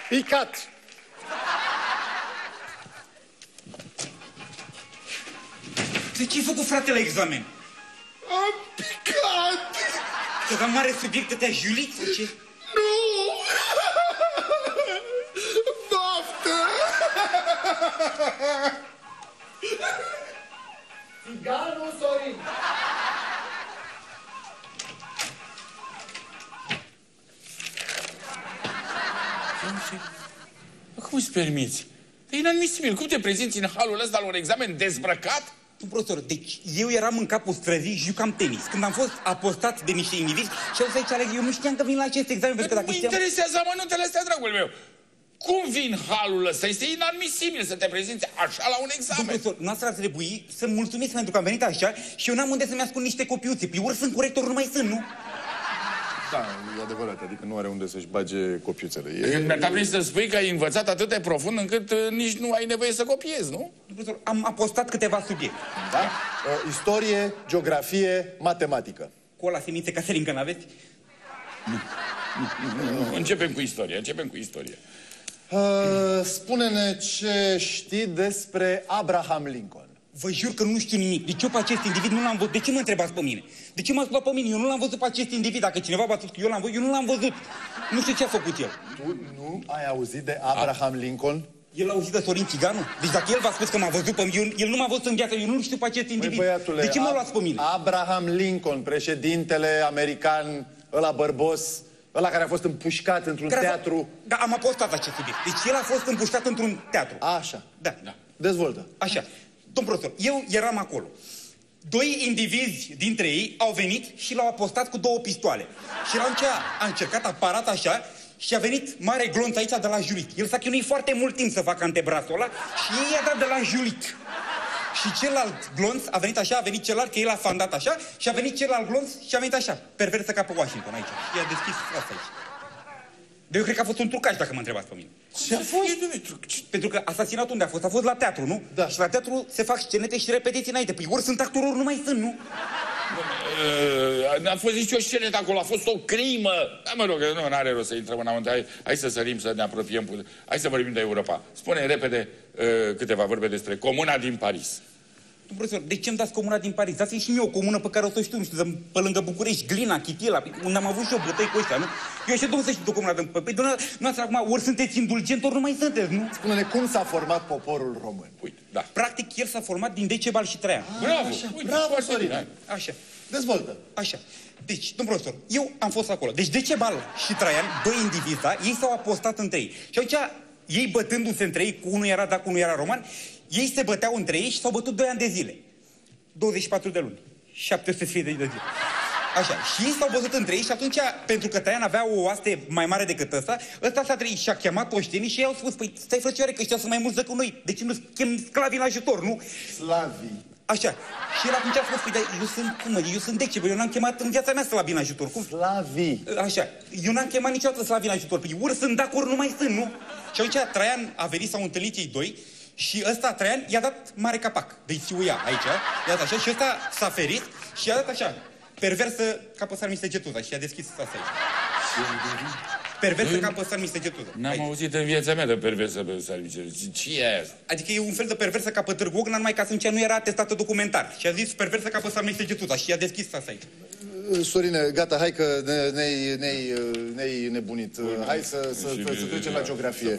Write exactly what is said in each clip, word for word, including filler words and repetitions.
Picat. De ce ai făcut, frate, la examen? Am picat. Te da mare subiect că te-ai julit sau ce? Nu. Baftă. Țiganul Sorin. Cum îți permiți? E inadmisibil. Cum te prezinți în halul ăsta la un examen dezbrăcat? Tu, profesor, deci eu eram în capul străzii și jucam tenis. Când am fost apostat de niște indivizi și au zis aici, eu nu știam că vin la acest examen, pentru că dacă mă știam... interesează amănuntele astea, dragul meu. Cum vin halul ăsta? Este inadmisibil să te prezinți așa la un examen. Domnul profesor, noastră ar trebui să mulțumesc pentru că am venit așa și eu n-am unde să-mi ascund niște copiuțe. Pe ori sunt corector, nu mai sunt, nu? Da, e adevărat, adică nu are unde să-și bage copiuțele. E... Mi-a vrut să spui că ai învățat atât de profund încât uh, nici nu ai nevoie să copiezi, nu? Profesor, am apostat câteva subiecte. Da? Uh, istorie, geografie, matematică. Cu ăla semințe ca serincă n-aveți? Începem cu istoria, începem cu istoria. Uh, spune-ne ce știi despre Abraham Lincoln. Vă jur că nu știu nimic. Deci eu pe acest individ nu l-am văzut. De ce mă întrebați pe mine? De ce m-ați luat pe mine? Eu nu l-am văzut pe acest individ. Dacă cineva v-a spus că eu l-am văzut, eu nu l-am văzut. Nu știu ce a făcut el. Tu nu ai auzit de Abraham Lincoln? El a auzit de Sorin Țiganu? Deci dacă el v-a spus că m-a văzut pe mine, el nu m-a văzut în viață, eu nu știu pe acest individ. Păi, băiatule, de ce mă luați pe mine? Abraham Lincoln, președintele american, ăla bărbos, ăla care a fost împușcat într-un Care teatru. Da, am apostat acest subiect. Deci el a fost împușcat într-un teatru. Așa. Da, da. Dezvoltă. Așa. Domn profesor, eu eram acolo. Doi indivizi dintre ei au venit și l-au apostat cu două pistoale. Și la ce a încercat aparat așa și a venit mare glonț aici de la julit. El s-a chinuit foarte mult timp să facă antebrasul ăla și ei i-a dat de la julit. Și celălalt glonț a venit așa, a venit celălalt, că el a fandat așa, și a venit celălalt glonț și a venit așa, perversă ca pe Washington aici. Și i-a deschis asta aici. De eu cred că a fost un trucaj, dacă mă întrebați pe mine. Ce a fost? Pentru că asasinatul unde a fost? A fost la teatru, nu? Da. Și la teatru se fac scenete și repetiții înainte. Păi ori sunt actori, ori nu mai sunt, nu? N-a fost nicio scenetă acolo, a fost o crimă. Da, mă rog, nu are rost să intrăm înăuntru. Hai, hai să sărim, să ne apropiem. Hai să vorbim de Europa. Spune repede uh, câteva vorbe despre Comuna din Paris. Profesor, de ce îmi dați Comuna din Paris? Dați-mi și mie o comună pe care o să știu, nu știu, pe lângă București, Glina, Chitila, unde am avut și eu bătăi cu ăștia, nu? Eu așa domnul să știu de Comuna din Paris. Păi, dumneavoastră, acum, ori sunteți indulgent, ori nu mai sunteți, nu? Spune-ne cum s-a format poporul român. Uite, da. Practic, el s-a format din Decebal și Traian. Bravo! Așa, Uite, bravo, foarte Sorin. bine. Așa. Dezvoltă. Așa. Deci, domnul profesor, eu am fost acolo. Deci Decebal și Traian, doi indivizi, da? Ei s-au apostat între ei. Și atunci, ei bătându-se între ei, cu unul era dac, cu unul era roman, ei se băteau între ei și s-au bătut doi ani de zile. douăzeci și patru de luni. șapte sute de zile. Așa. Și ei s-au bătut între ei și atunci, pentru că Traian avea o oaste mai mare decât ăsta, ăsta s-a trăit și a chemat oștenii și ei au spus, păi stai frăcioare că ăștia sunt mai mulți decât noi. De ce nu chem sclavii în ajutor, nu? Slavii. Așa. Și el atunci a spus, păi, dar eu sunt, cum, eu sunt Decebal, eu n-am chemat în viața mea slavii în ajutor, cum? Slavii. Așa. Eu n-am chemat niciodată slavii în ajutor, păi ori sunt dac, ori nu mai sunt, nu? Și atunci Traian a venit, s-au întâlnit ei doi și ăsta, Traian, i-a dat mare capac. Deci uia aici, i-a dat așa și ăsta s-a ferit și i-a dat așa, perversă ca pe Sarmi Segetuza și i-a deschis asta aici. Perversă ca pe Sarmi Segetuza. N-am auzit în viața mea de perversă pe Sarmi. Ce e asta? Adică e un fel de perversă ca pe Târgu Ocna, numai ca să nu era atestată documentar. Și a zis perversă ca pe Sarmi Segetuza și i-a deschis asta aici. Sorine, gata, hai că ne, ne-ai, ne-ai, ne-ai nebunit. Hai să, să, să, să trecem la geografie.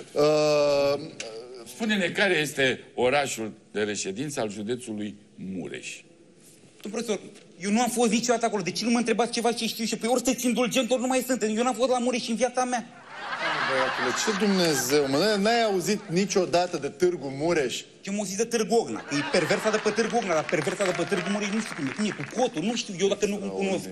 Uh, Spune-ne care este orașul de reședință al județului Mureș. Domnul profesor, eu nu am fost niciodată acolo. De ce nu mă întrebați ceva ce știu și pe ori sunteți indulgent, ori nu mai sunt. Eu n-am fost la Mureș în viața mea. Băiatule, ce Dumnezeu, mă, n-ai auzit niciodată de Târgu Mureș? Eu m-au zis de Târgu Ocna, că e perversa de pe Târgu Ocna, dar perversa de pe Târgu Mureș nu știu cum e. Cum e, cu cotul, nu știu eu dacă nu îl cunosc.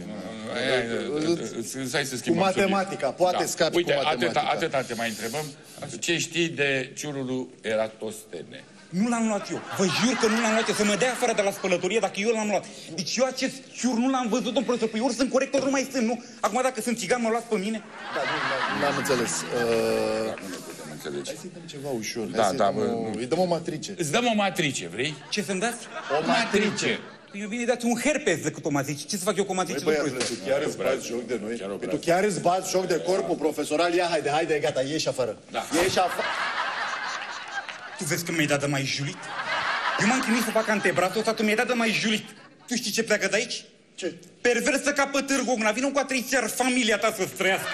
Hai să schimbăm cu matematica, poate scapi Uite, cu matematica. Uite, atâta te mai întrebăm. Ce știi de ciurul Eratostene? Nu l-am luat eu. Vă jur că nu l-am luat eu. Să mă dea afară de la spălătorie dacă eu l-am luat. Deci eu acest ciur nu l-am văzut, domnul profesor. Păi ori sunt corect, ori nu mai sunt, nu? Acum dacă sunt țigan, mă luați pe mine? Da, nu n-am înțeles. Uh... Înțelegi. Hai să-i dăm ceva ușor. Da, Hai da, dăm mă, o... Îi dăm o matrice. Îți dăm o matrice, vrei? Ce să-mi dați? O matrice. Păi eu bine dați un herpes decât o mazici. Ce să fac eu cu o mazici? Băi, băiatule, tu chiar îți bați joc de noi? Păi tu chiar îți bați joc de corpul profesoral? Ia, haide, haide, gata, ieși afară. Da. Ieși afară. Tu vezi că mi-ai dat de mai julit? Eu m-am chinuit să fac antebrațul ăsta, tu mi-ai dat de mai julit. Tu știi ce pleacă de aici? Ce? Perversă ca pe Târgu Ocna. Vină cu a trei țări familia ta să-ți trăiască.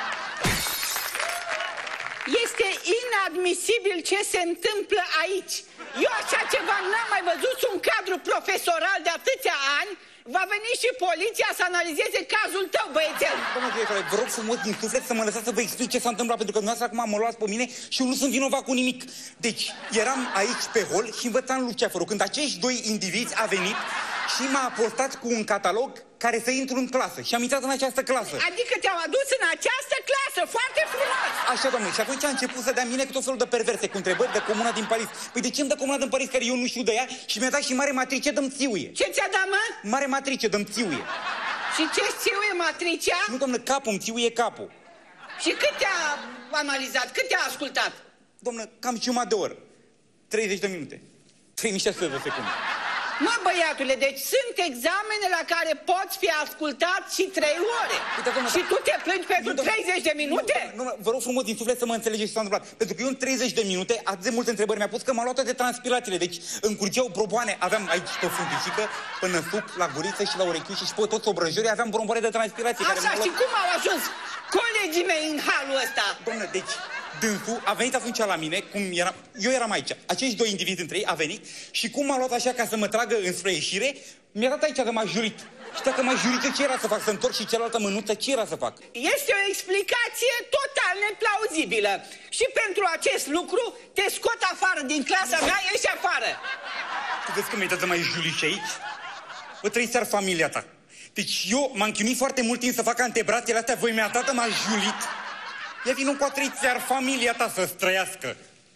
Este inadmisibil ce se întâmplă aici. Eu așa ceva n-am mai văzut, un cadru profesoral de atâția ani. Va veni și poliția să analizeze cazul tău, băiețel. Doamna directoare, vă rog frumos din suflet să mă lăsați să vă explic ce s-a întâmplat, pentru că dumneavoastră acum mă luați pe mine și eu nu sunt vinovat cu nimic. Deci, eram aici pe hol și învățam Luceafărul, când acești doi indivizi a venit și m-a apostat cu un catalog care să intru în clasă. Și am intrat în această clasă. Adică te-au adus în această clasă, foarte frumos. Așa, doamne, și atunci a început să dea mine cu tot felul de perverse, cu întrebări de Comuna din Paris. Păi de ce îmi dă Comuna din Paris, care eu nu știu de ea, și mi-a dat și mare matrice, dă-mi țiuie. Ce ți-a dat, mă? Mare matrice, dă-mi țiuie. Și ce-ți țiuie matricea? Nu, doamnă, capul îmi țiuie capul. Și cât te-a analizat, cât te-a ascultat? Doamnă, cam jumătate de oră. treizeci de minute. trei mii șase sute de secunde. Mă, băiatule, deci sunt examene la care poți fi ascultat și trei ore. Uite, doamnă, și tu te plângi pentru nu, treizeci de minute? Nu, nu, vă rog frumos din suflet să mă înțelegeți ce s-a întâmplat. Pentru că eu în treizeci de minute, atât de multe întrebări mi-a pus că m-a luat toate transpirațiile. Deci îmi curgeau broboane, aveam aici pe fundicică, până suc, la guriță și la urechiușe și pe toți obrăjorii aveam bromboane de transpirație. Așa, care și cum au ajuns colegii mei în halul ăsta? Doamne, deci dânsul a venit atunci la mine, cum eram, eu eram aici, acești doi indivizi între ei a venit și cum m-a luat așa ca să mă tragă înspre ieșire, mi-a dat aici de m-a jurit. Și dacă m-a jurit, ce era să fac? Să întorc și cealaltă mânuță, ce era să fac? Este o explicație total neplauzibilă. Și pentru acest lucru te scot afară din clasa mea, ieși afară. Tu vezi că mi-ai dat de mai jurit și aici? Bă, trei seară familia ta. Deci eu m-am chinuit foarte mult timp să fac antebrațele astea, voi mi-a dat de m-a jurit. Ia vină cu a trei țear familia ta să-ți trăiască.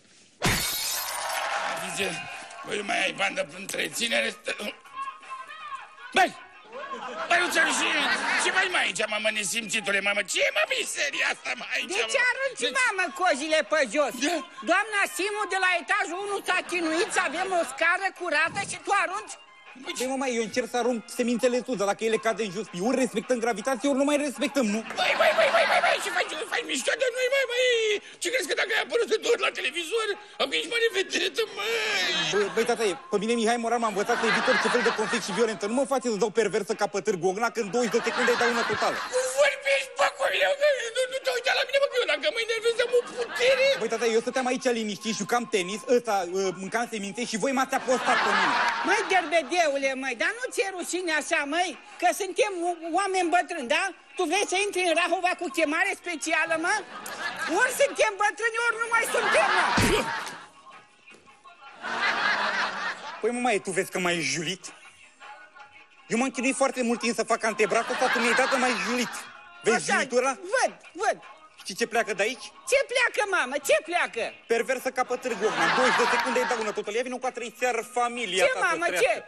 Zice, băi, mai ai bandă pentru întreținere? Băi! Băi, nu ți-am și... Ce mai mai aici, mamă, nesimțitule, mamă? Ce e, mă, miseria asta, mă, aici, De ce arunci, mamă, cozile pe jos? Da. Doamna Simu de la etajul unu s-a chinuit să avem o scară curată și tu arunci? Băi, mă, mai, eu încerc să arunc semințele sus, dar dacă ele cade în jos, ori respectăm gravitație, ori nu mai respectăm, nu? Băi, băi, băi, băi, băi, băi, ce faci, faci mișto de noi, băi, băi? Ce crezi că dacă ai apărut de două ori la televizor, am ești mare vedetă, măi? Băi, băi, tata, pe mine Mihai Moran m-a învățat să evit orice fel de conflict și violență. Nu mă face să dau perversă ca pe Târgu Ocna, când douăzeci de secunde îi dau una totală. Nu vorbești, bă, cu mine, nu, nu te uita la mine, bă, că eu dacă mă enervez am o putere. Băi, tata, eu stăteam aici liniștit, jucam tenis, ăsta mâncam semințe și voi m-ați apostat pe mine. Măi, derbedeule, măi, dar nu ți-e rușine așa, măi? Că suntem oameni bătrâni, da? Tu vrei să intri în Rahova cu chemare specială, mă? Ori suntem bătrâni, ori nu mai suntem, mă! Păi, mă, mai, tu vezi că m-ai julit? Eu m-am chinuit foarte mult timp să fac antebrațul ăsta, tu mi-ai dat că m-ai julit. Vezi Așa, julitura? văd, văd. Știi ce pleacă de aici? Ce pleacă, mamă? Ce pleacă? Perversă ca pe Târgu Ocna. În douăzeci de secunde îi dau una total. Ia vină cu a trei țeară familia Ce, ta mamă, să ce? treacă.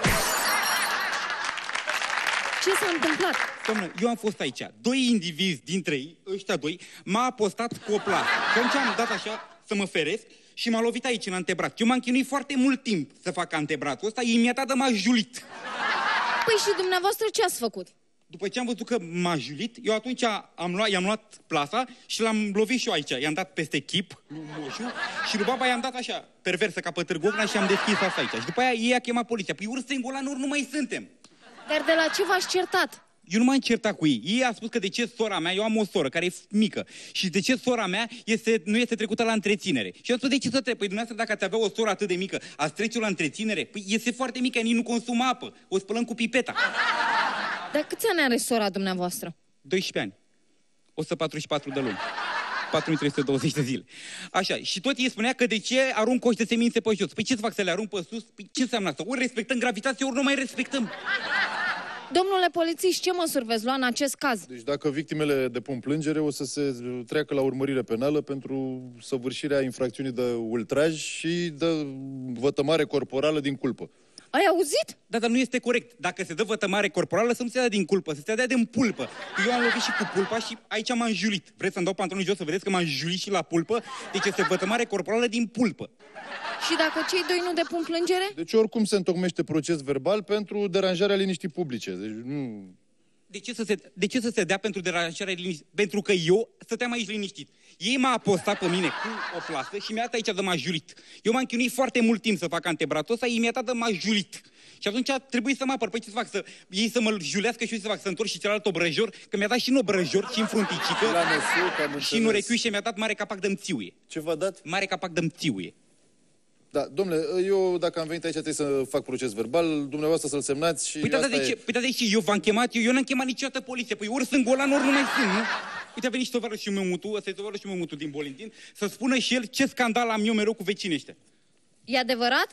Ce s-a întâmplat? Doamnă, eu am fost aici. Doi indivizi dintre ei, ăștia doi, m-a apostat cu o plasă. Și atunci am dat așa să mă feresc și m-a lovit aici în antebraț. Eu m-am chinuit foarte mult timp să fac antebrațul ăsta, ei mi-a dat de m-a julit. Păi și dumneavoastră ce ați făcut? După ce am văzut că m-a julit, eu atunci am luat, i-am luat plasa și l-am lovit și eu aici. I-am dat peste chip, lui Moșu, și lui baba i-am dat așa, perversă ca pe Târgu Ocna și am deschis asta aici. Și după aia ei a chemat poliția. Păi ori strângolani, ori nu mai suntem. Dar de la ce v-ați certat? Eu nu m-am certat cu ei. Ei a spus că de ce sora mea, eu am o soră care e mică, și de ce sora mea este, nu este trecută la întreținere. Și eu am spus, de ce să te... Păi dumneavoastră, dacă ați avea o soră atât de mică, ați trece-o la întreținere? Păi este foarte mică, nici nu consumă apă. O spălăm cu pipeta. Dar câți ani are sora dumneavoastră? doisprezece ani. o sută patruzeci și patru de luni. patru mii trei sute douăzeci de zile. Așa, și tot ei spunea că de ce arunc coși de semințe pe jos. Păi ce să fac, să le arunc pe sus? Păi ce înseamnă asta? Ori respectăm gravitația, ori nu mai respectăm. Domnule polițist, ce măsuri veți lua în acest caz? Deci dacă victimele depun plângere, o să se treacă la urmărire penală pentru săvârșirea infracțiunii de ultraj și de vătămare corporală din culpă. Ai auzit? Da, dar nu este corect. Dacă se dă vătămare corporală, să nu se dea din culpă, să se dea din pulpă. Eu am lovit și cu pulpa și aici m-am julit. Vreți să-mi dau pantalonul jos să vedeți că m-am julit și la pulpă? Deci este vătămare corporală din pulpă. Și dacă cei doi nu depun plângere? Deci oricum se întocmește proces verbal pentru deranjarea liniștii publice. Deci nu... De ce să se, de ce să se dea pentru deranjarea liniștit? Pentru că eu stăteam aici liniștit. Ei m-a apostat pe mine cu o plasă și mi-a dat aici de m-a julit. Eu m-am chinuit foarte mult timp să fac antebrațul ăsta, ei mi-a dat de m-a julit. Și atunci a trebuit să mă apăr. Păi ce să fac? Să, ei să mă julească și eu să fac? Să întorc și celălalt obrăjor? Că mi-a dat și în obrăjor și în frunticică. La năsuc, am și în urechiușe mi-a dat mare capac de-mi țiuie. Ce v-a dat? Mare capac de-mi țiuie. Da, domnule, eu dacă am venit aici trebuie să fac proces verbal, dumneavoastră să-l semnați și Păi da, de ce? Păi da, de ce? Eu v-am chemat, eu, eu n-am chemat niciodată poliție. Păi ori sunt golan, ori nu mai sunt, nu? Uite, a venit și tovarășul meu Mutu, ăsta e tovarășul meu Mutu din Bolintin, să spună și el ce scandal am eu mereu cu vecinii ăștia. E adevărat?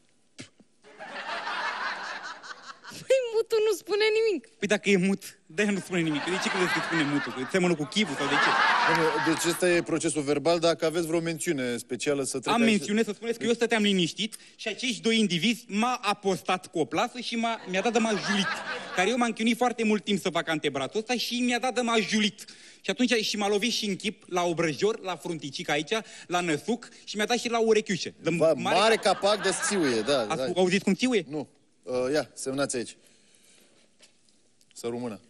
Păi Mutu nu spune nimic. Păi dacă e mut, de-aia nu spune nimic. De ce credeți că spune Mutu? Că seamănă cu chivul sau de ce? Deci ăsta e procesul verbal, dacă aveți vreo mențiune specială să trec Am aici... mențiune să spuneți că eu stăteam liniștit și acești doi indivizi m-a apostat cu o plasă și m-a, mi-a dat de m-a julit. Care eu m-am chinuit foarte mult timp să fac antebrațul ăsta și mi-a dat de m-a julit. Și atunci și m-a lovit și în chip, la obrăjor, la frunticică aici, la năsuc și mi-a dat și la urechiușe. De Va, mare... mare capac de țiuie, da. Ați da. auzit cum țiuie? Nu. Uh, ia, semnați aici. Să rămână.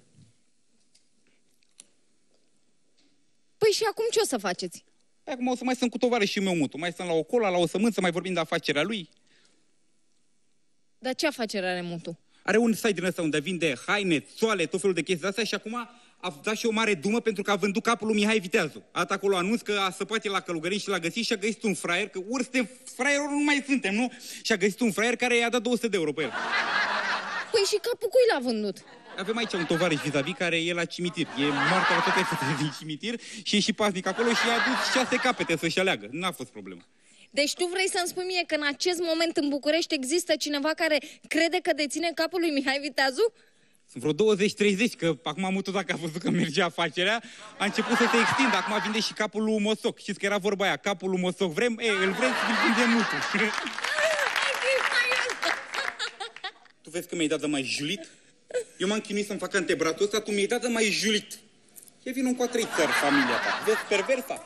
Păi și acum ce o să faceți? Păi acum o să mai sunt cu tovarășul meu Mutu. Mai sunt la o cola, la o sămânță, mai vorbim de afacerea lui. Dar ce afacere are Mutu? Are un site din ăsta unde vinde haine, țoale, tot felul de chestii de astea și acum a dat și o mare dumă pentru că a vândut capul lui Mihai Viteazu. A dat acolo anunț că a săpat el la călugării și l-a găsit și a găsit un fraier, că ori suntem fraier, ori nu mai suntem, nu? Și a găsit un fraier care i-a dat două sute de euro pe el. Păi și capul cui l-a vândut? Avem aici un tovarăș vis-a-vis care e la cimitir. E moartea la toate fetele din cimitir și e și paznic acolo și i-a adus șase capete să-și aleagă. N-a fost problemă. Deci tu vrei să-mi spui mie că în acest moment în București există cineva care crede că deține capul lui Mihai Viteazu? Sunt vreo douăzeci treizeci, că acum Mutu, dacă a văzut că mergea afacerea, a început să se extindă. Acum vinde și capul lui Mosoc. Știți că era vorba aia, capul lui Mosoc vrem? E, îl vrem să-l vinde Mutu. Tu vezi că mi-ai dat de mai julit? Eu m-am chinuit să-mi fac antebrațul ăsta, tu mi-ai dat de mai julit. E vină cu a trei țări, familia ta. Vezi, perversa.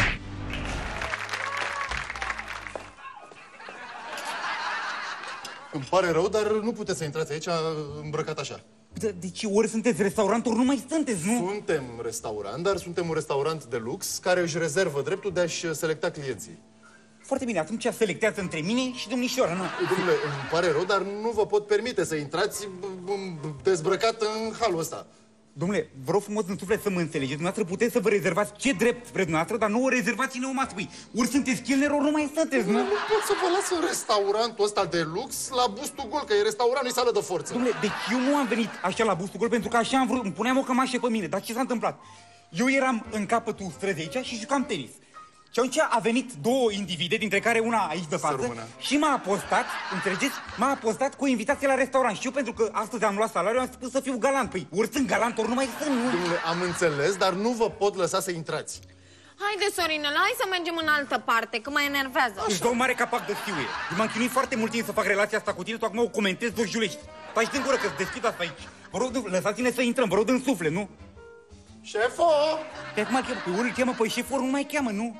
Îmi pare rău, dar nu puteți să intrați aici îmbrăcat așa. De, deci ori sunteți restaurant, ori nu mai sunteți, nu? Suntem restaurant, dar suntem un restaurant de lux care își rezervă dreptul de a-și selecta clienții. Foarte bine, atunci selectează între mine și domnișoara, nu? Domnule, îmi pare rău, dar nu vă pot permite să intrați dezbrăcat în halul ăsta. Domnule, vă rog frumos în suflet să mă înțelegeți. Dumneavoastră puteți să vă rezervați ce drept vreți dumneavoastră, dar nu o rezervați în neumat. Păi, ori sunteți chelner, ori nu mai sunteți, nu? Nu, nu pot să vă las în restaurantul ăsta de lux la bustul gol, că e restaurant, nu-i sală de forță. Domnule, deci eu nu am venit așa la bustul gol pentru că așa am vrut, îmi puneam o cămașă pe mine. Dar ce s-a întâmplat? Eu eram în capătul străzii aici și jucam tenis. Și atunci a venit două individe, dintre care una aici de față, și m-a apostat, înțelegeți? M-a apostat cu o invitație la restaurant. Și eu, pentru că astăzi am luat salariu, am spus să fiu galant. Păi, ori sunt galant, ori nu mai sunt, nu? Domnule, am înțeles, dar nu vă pot lăsa să intrați. Haide, Sorinele, hai să mergem în altă parte, că mă enervează. Își dau mare capac de fiuie. Eu m-am chinuit foarte mult timp să fac relația asta cu tine, tu acum o comentezi, o julești. Taci din gură că-ți deschid asta aici. Vă rog, lăsați-ne să intrăm, vă rog din suflet, nu? Șefo! Pe acum cheamă, pe ori îl cheamă, pe șeful, ori nu mai cheamă, nu?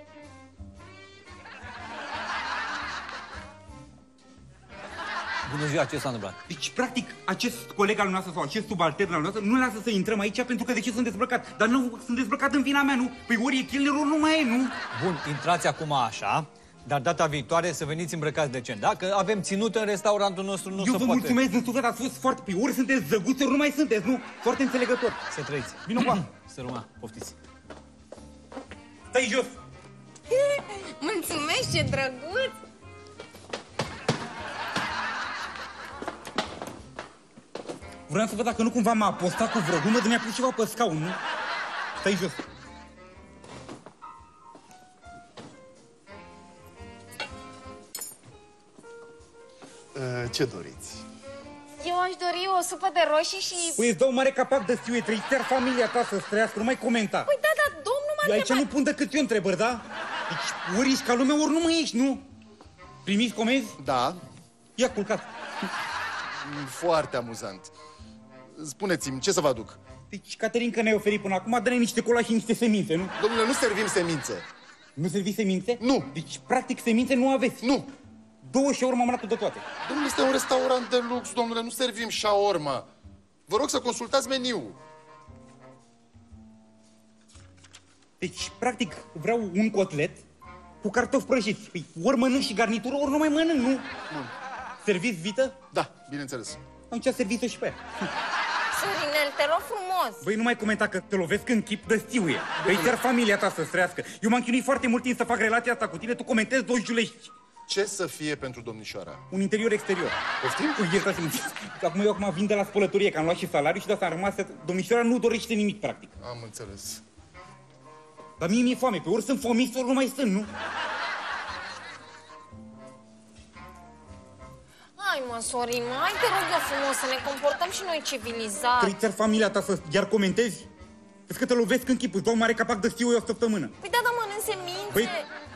Bună ziua, ce s-a întâmplat? Deci, practic, acest coleg al nostru sau acest subaltern al nostru nu lasă să intrăm aici pentru că de ce sunt dezbrăcat? Dar nu sunt dezbrăcat în vina mea, nu? Păi ori e chelner, ori nu mai e, nu? Bun, intrați acum așa, dar data viitoare să veniți îmbrăcați decent, da? Că avem ținut în restaurantul nostru, nu Eu se vă poate. mulțumesc din suflet, ați fost foarte... Păi ori sunteți zăguți, ori nu mai sunteți, nu? Foarte înțelegători. Să trăiți. Vino cu Să rămână, poftiți. Stai jos! Mulțumesc, ce drăguț! Vreau să văd dacă nu cumva m-a apostat cu vreo glumă de mi-a pus ceva pe scaun, nu? Stai jos. Uh, ce doriți? Eu aș dori o supă de roșii și... Păi îți dau mare capac de stiu, e trei țări familia ta să-ți trăiască, nu mai comenta. Păi da, da, domnul m-a Eu aici întrebat. nu pun decât eu întrebări, da? Deci ori ești ca lumea, ori nu mai ești, nu? Primiți comenzi? Da. Ia culcat. Foarte amuzant. Spuneți-mi, ce să vă aduc? Deci, Caterinca ne-ai oferit până acum, dă-ne niște cola și niște semințe, nu? Domnule, nu servim semințe. Nu serviți semințe? Nu. Deci, practic, semințe nu aveți? Nu. Două shawarma mănată de toate. Domnule, este un restaurant de lux, domnule, nu servim shawarma. Vă rog să consultați meniul. Deci, practic, vreau un cotlet cu cartofi prăjiți. Păi, ori mănânc și garnitură, ori nu mai mănânc, nu? Nu. Serviți vită? Da, bineînțeles. Atunci serviți-o și pe ea. Sorinel, te rog frumos. Băi, nu mai comenta că te lovesc în chip de stiuie. Băi, chiar familia ta să-ți trăiască. Eu m-am chinuit foarte mult timp să fac relația asta cu tine, tu comentezi doi julești. Ce să fie pentru domnișoara? Un interior-exterior. Poftim? Iertați-mă, acum eu acum vin de la spălătorie, că am luat și salariu și de asta am rămas să... Domnișoara nu dorește nimic, practic. Am înțeles. Dar mie mi-e foame, pe ori sunt fomiți, ori nu mai sunt, nu? Hai mă, Sorin, mă, hai te rog eu frumos să ne comportăm și noi civilizat. Trei familia ta să iar comentezi? Vezi că te lovesc în chip, îți dau mare capac de stiuie o săptămână. Păi da, dar mănânc semințe. Băi...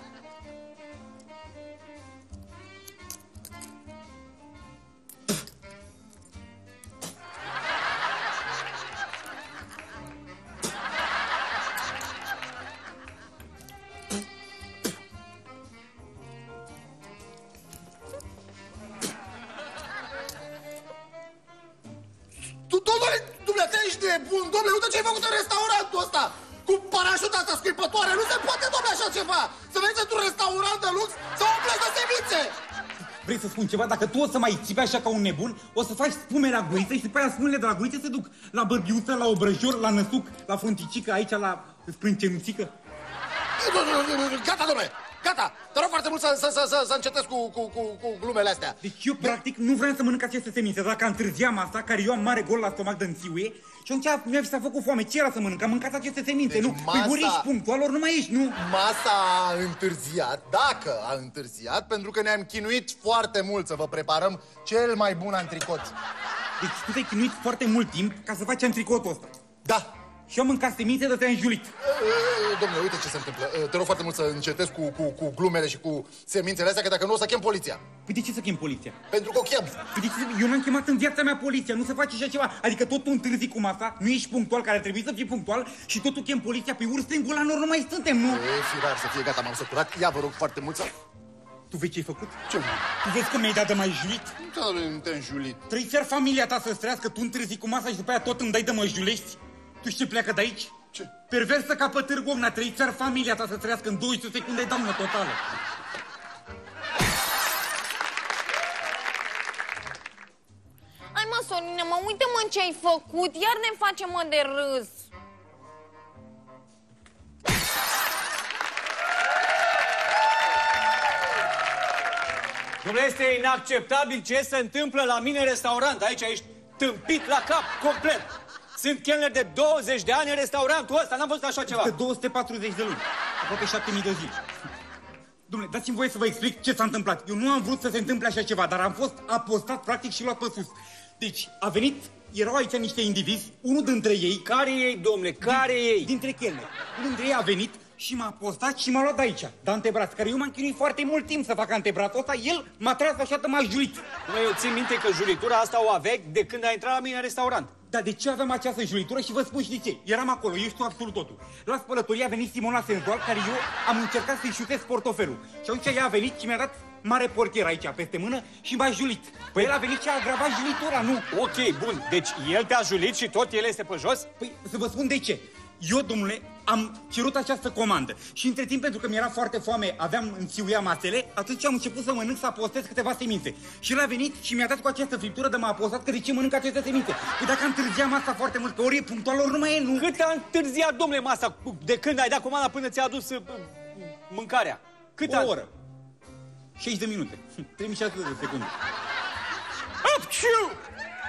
Domnule, dumneavoastră ești nebun, domnule, uite ce ai făcut în restaurantul ăsta! Cu parașuta asta scuipătoare, nu se poate, domnule, așa ceva! Să veniți într-un restaurant de lux, să umpleți de semințe! Vrei să spun ceva? Dacă tu o să mai țipi așa ca un nebun, o să faci spume la guriță și după aia spumele de la guriță se duc la bărbiuță, la obrăjor, la năsuc, la fronticică, aici la sprâncenuțică. Gata, domnule! Gata! Te rog foarte mult să, să, să, să, să încetezi cu, cu, cu, cu glumele astea. Deci eu, practic, nu vreau să mănânc aceste semințe. Dacă întârziam asta, care eu am mare gol la stomac de înțiuie, și atunci mi-a s-a făcut foame. Ce era să mănânc? Am mâncat aceste semințe, deci nu? Masa... Păi uriși punctual, ori nu mai ești, nu? Masa a întârziat, dacă a întârziat, pentru că ne-am chinuit foarte mult să vă preparăm cel mai bun antricot. Deci tu te-ai chinuit foarte mult timp ca să faci antricotul ăsta. Da. Și eu am mâncat semințe de te-am înjulit. Domnule, uite ce se întâmplă. Te rog foarte mult să încetezi cu, cu, cu glumele și cu semințele astea, că dacă nu o să chem poliția. Păi de ce să chem poliția? Pentru că o chem. Păi de ce? Eu n-am chemat în viața mea poliția, nu se face așa ceva. Adică tot tu întârzi cum asta, nu ești punctual, care trebuie să fii punctual, și tot tu chem poliția, pe urs în gula nor, nu mai suntem, nu? E firar să fie, gata, m-am săturat. Ia, vă rog foarte mult să... Tu vezi ce-ai făcut? Ce? Tu vezi că mi-ai dat de mai julit? Nu te-am julit. Trei chiar familia ta să-ți trăiască, tu întârzi cu masa și după aia tot îmi dai de mă julești? Tu știi ce pleacă de aici? Ce? Perversă ca pe Târgu Ovna, trei țări familia ta să trăiască în douăzeci de secunde, doamnă totală. Hai mă, Sorine, mă, uite-mă ce ai făcut, iar ne face mă de râs. Dom'le, este inacceptabil ce se întâmplă la mine în restaurant. Aici ești tâmpit la cap, complet. Sunt chelner de douăzeci de ani în restaurantul ăsta, n-am văzut așa ceva. De două sute patruzeci de luni, aproape șapte mii de zile. Dom'le, dați-mi voie să vă explic ce s-a întâmplat. Eu nu am vrut să se întâmple așa ceva, dar am fost apostat practic și luat pe sus. Deci, a venit, erau aici niște indivizi, unul dintre ei... Care ei, domnule, care din, ei? Dintre chelneri. Unul dintre ei a venit și m-a apostat și m-a luat de aici, de antebraț, care eu m-am chinuit foarte mult timp să fac antebrațul ăsta, el m-a tras așa de m-a julit. Dom'le, eu țin minte că juritura asta o aveai de când ai intrat la mine în restaurant. Dar de ce aveam această julitură și vă spun și de ce. Eram acolo, eu știu absolut totul. La spălătorie a venit Simona Senzual, care eu am încercat să-i șutez portofelul. Și atunci ea a venit și mi-a dat mare portier aici, peste mână, și m-a julit. Păi el a venit și a agravat julitura, nu? Ok, bun, deci el te-a julit și tot el este pe jos? Păi să vă spun de ce. Eu, domnule, am cerut această comandă și între timp, pentru că mi-era foarte foame, aveam înțiuia masele, atunci am început să mănânc, să apostez câteva semințe. Și el a venit și mi-a dat cu această friptură de m-a apostat că de ce mănânc aceste semințe. Păi dacă întârziam asta foarte mult, pe ori e punctual, ori nu mai e, nu? Cât a întârziat, domnule, masa, de când ai dat comanda până ți-a adus uh, mâncarea? Cât O a... oră. șaizeci de minute. treizeci și șase de secunde. Apciu!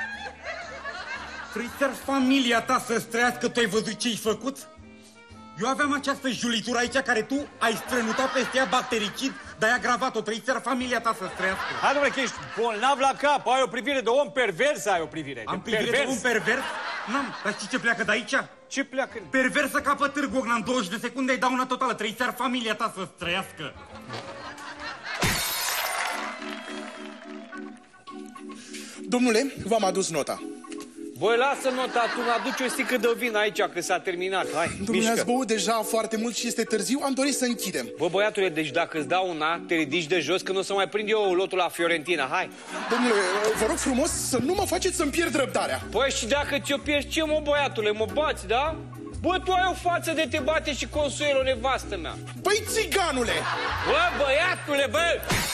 Trebuie familia ta să-ți trăiască, tu ai văzut ce-ai făcut? Eu aveam această julitură aici care tu ai strănutat peste ea bactericid, dar ai agravat-o, trebuie familia ta să-ți trăiască. Hai, domnule, că ești bolnav la cap, ai o privire de om pervers, ai o privire Am de privire pervers. de un pervers? N-am, dar știi ce pleacă de aici? Ce pleacă? Perversă ca pe Târgu Ogna, în douăzeci de secunde ai dauna totală, trebuie familia ta să-ți trăiască. Domnule, v-am adus nota. Băi, lasă nota, tu aduci o sticlă de vin aici, că s-a terminat. Hai, Domnule, mișcă. ați băut deja foarte mult și este târziu, am dorit să închidem. Bă, băiatule, deci dacă îți dau una, te ridici de jos, că nu o să mai prind eu lotul la Fiorentina. Hai. Domnule, vă rog frumos să nu mă faceți să-mi pierd răbdarea. Păi și dacă ți-o pierzi, ce, mă, băiatule, mă bați, da? Bă, tu ai o față de te bate și Consuelo, nevastă mea. Băi, țiganule! Bă, băiatule, bă!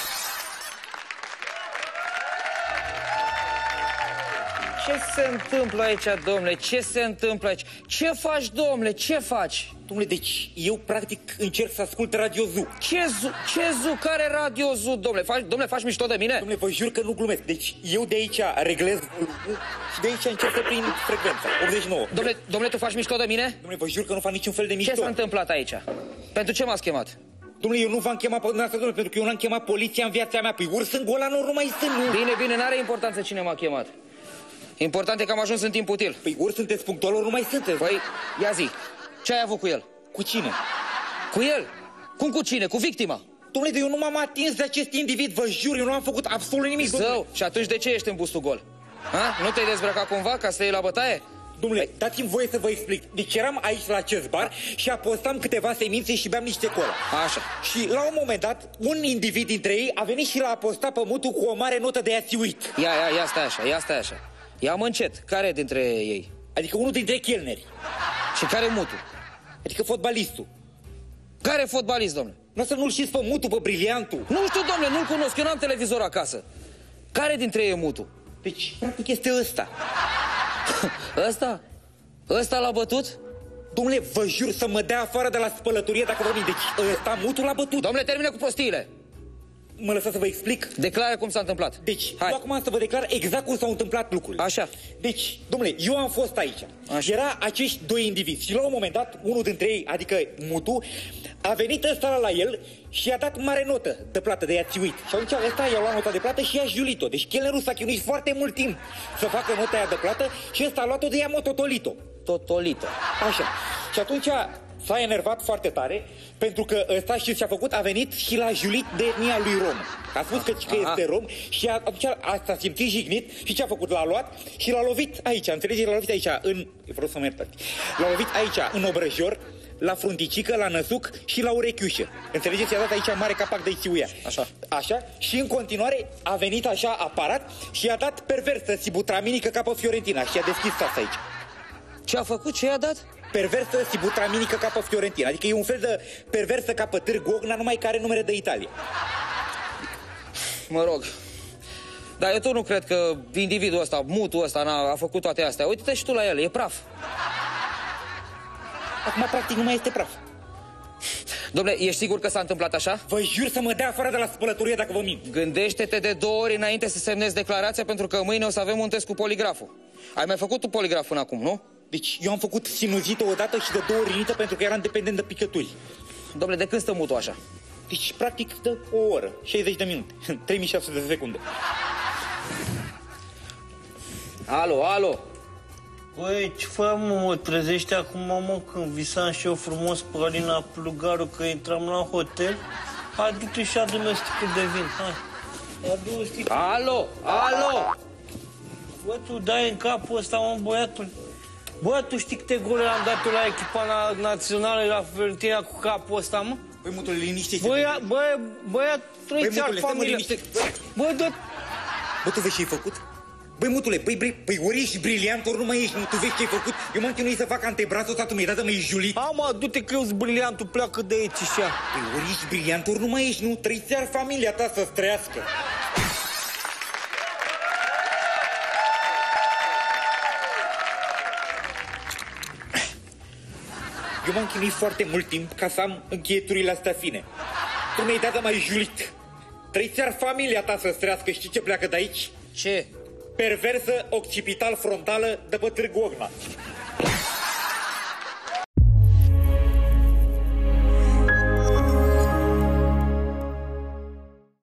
Ce se întâmplă aici, domnule? Ce se întâmplă aici? Ce faci, domnule? Ce faci? Domnule, deci eu practic încerc să ascult Radio Zoo. Ce Zoo? Ce Zoo? Care Radio Zoo, domnule? Faci, domnule, faci mișto de mine? Domnule, vă jur că nu glumesc. Deci eu de aici reglez volumul și de aici încerc să prind frecvența. optzeci și nouă. Domnule, domnule, tu faci mișto de mine? Domnule, vă jur că nu fac niciun fel de mișto. Ce s-a întâmplat aici? Pentru ce m-ați chemat? Domnule, eu nu v-am chemat pe dumneavoastră, domnule, pentru că eu n-am chemat poliția în viața mea. Păi urs în gola, nu mai sunt, nu? Bine, bine, n-are importanță cine m-a chemat. Important e că am ajuns în timp util. Păi ori sunteți punctual, ori nu mai sunteți. Păi, ia zi, ce ai avut cu el? Cu cine? Cu el? Cum cu cine? Cu victima? Domnule, eu nu m-am atins de acest individ, vă jur, eu nu am făcut absolut nimic, domnule. Zău, și atunci de ce ești în bustul gol? Ha? Nu te-ai dezbrăcat cumva ca să iei la bătaie? Domnule, dați-mi voie să vă explic. Deci eram aici la acest bar și apostam câteva semințe și beam niște cola. Așa. Și la un moment dat, un individ dintre ei a venit și l-a apostat pămutul cu o mare notă de ați uit. Ia, ia, ia stai așa, ia stai așa. Ia-mă încet, care dintre ei? Adică unul dintre chelneri. Și care mutul? Adică fotbalistul. Care fotbalist, domnule? Nu să nu-l știți pe mutul, pe briliantul. Nu știu, domnule, nu-l cunosc, eu n-am televizor acasă. Care dintre ei e mutul? Deci, practic, este ăsta. Ăsta? Ăsta l-a bătut? Domnule, vă jur să mă dea afară de la spălătorie dacă vorbim. Deci, ăsta mutul l-a bătut. Domnule, termină cu prostiile. Mă lăsați să vă explic? Declară cum s-a întâmplat. Deci, hai. eu acum să vă declar exact cum s-au întâmplat lucrurile. Așa. Deci, domnule, eu am fost aici. Așa. Era acești doi indivizi și la un moment dat, unul dintre ei, adică mutul, a venit ăsta la el și i-a dat mare notă de plată, de i-a țiuit. Și atunci ăsta i-a luat nota de plată și i-a julit-o. Deci chelnerul s-a chinuit foarte mult timp să facă nota aia de plată și ăsta a luat-o de ea mototolito. Totolito. Așa. Și atunci s-a enervat foarte tare, pentru că ăsta, știți ce a făcut? A venit și l-a julit de etnia lui rom. A spus că, că este rom și a, atunci a, s-a simțit jignit și ce a făcut? L-a luat și l-a lovit aici, înțelegeți? L-a lovit aici, în... Vreau să mă iertați. L-a lovit aici, în obrăjor, la frunticică, la năsuc și la urechiușă. Înțelegeți? I-a dat aici mare capac de țiuia. Așa. Așa. Și în continuare a venit așa aparat și i-a dat perversă sibutraminică ca pe Fiorentina și i-a deschis asta aici. Ce a făcut? Ce i-a dat? Perversă sibutraminică ca pe Fiorentina. Adică e un fel de perversă ca pe Târgu Ogna, numai care numere de Italia. Mă rog. Dar eu tot nu cred că individul ăsta, mutul ăsta, a a făcut toate astea. Uite-te și tu la el, e praf. Acum, practic, nu mai este praf. Dom'le, ești sigur că s-a întâmplat așa? Vă jur să mă dea afară de la spălătorie dacă vă mint. Gândește-te de două ori înainte să semnezi declarația, pentru că mâine o să avem un test cu poligraful. Ai mai făcut tu poligraf până acum, nu? Deci eu am făcut sinuzită odată și de două ori rinită pentru că eram dependent de picături. Dom'le, de când stă mutul așa? Deci, practic, de o oră, șaizeci de minute, trei mii șase sute de secunde. Alo, alo! Băi, ce fac, mă, mă trezește acum, mă, când visam și eu frumos pe Alina Plugaru că intram la hotel? Hai, du-te și adu-mi o sticlă de vin, hai. Adu o sticlă. Alo, alo! Bă, tu dai în capul ăsta, mă, băiatul. Bă, tu știi câte gole am dat eu la echipa națională la Fiorentina cu capul ăsta, mă? Băi, mutule, liniște-te. Băia, băia, băia, trăiți al familie. Bă, dă... Bă, tu vezi ce-ai făcut? Băi, mutule, băi, băi, băi, ori ești briliant, ori nu mai ești, nu, tu vezi ce-ai făcut? Eu m-am chinuit să fac antebrațul ăsta, tu mi-ai dat, mi-ai julit. Ha, mă, du-te că eu-s briliantul, pleacă de aici și așa. Băi, ori ești briliant, ori nu mai ești, nu, trăiți ar familia ta să-ți trăiască. Eu m-am chinuit foarte mult timp ca să am încheieturile astea fine. Tu mi-ai dat, mai julit. Trăiți ar familia ta să-ți trăiască, știi ce pleacă de aici? Ce? Perversă occipital frontală de pe Târgu Ogna.